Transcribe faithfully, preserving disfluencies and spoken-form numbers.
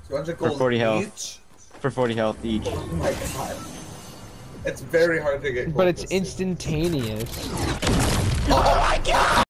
two hundred For gold forty each? health. For forty health each. Oh my god. It's very hard to get gold But it's this season. instantaneous. Oh my god!